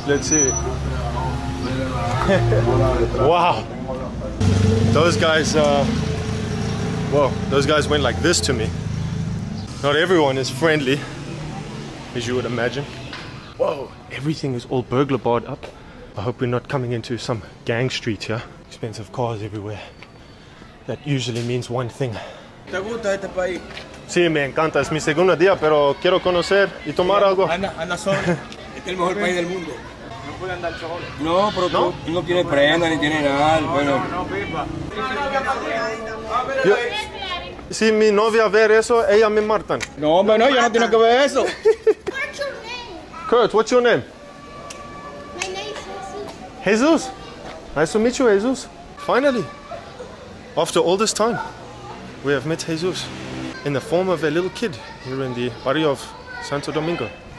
Let's see. Wow. Those guys, well, those guys went like this to me. Not everyone is friendly, as you would imagine. Whoa, everything is all burglar barred up. I hope we're not coming into some gang street here. Expensive cars everywhere. That usually means one thing. ¿Te gusta este país? Sí, me encanta. Es mi segundo día, pero quiero conocer y tomar algo. Anda solo. Este es el mejor país del mundo. No puede andar solo. No, pero ¿no? Tú no tienes prenda ni tienes nada. Bueno. No, pipa. Si mi novia ve eso, ella me matan. No, hombre, no, yo no tengo que ver eso. What's your name? Kurt, what's your name? My name is Jesus. Jesus. Nice to meet you, Jesus. Finally, after all this time, we have met Jesus in the form of a little kid here in the barrio of Santo Domingo.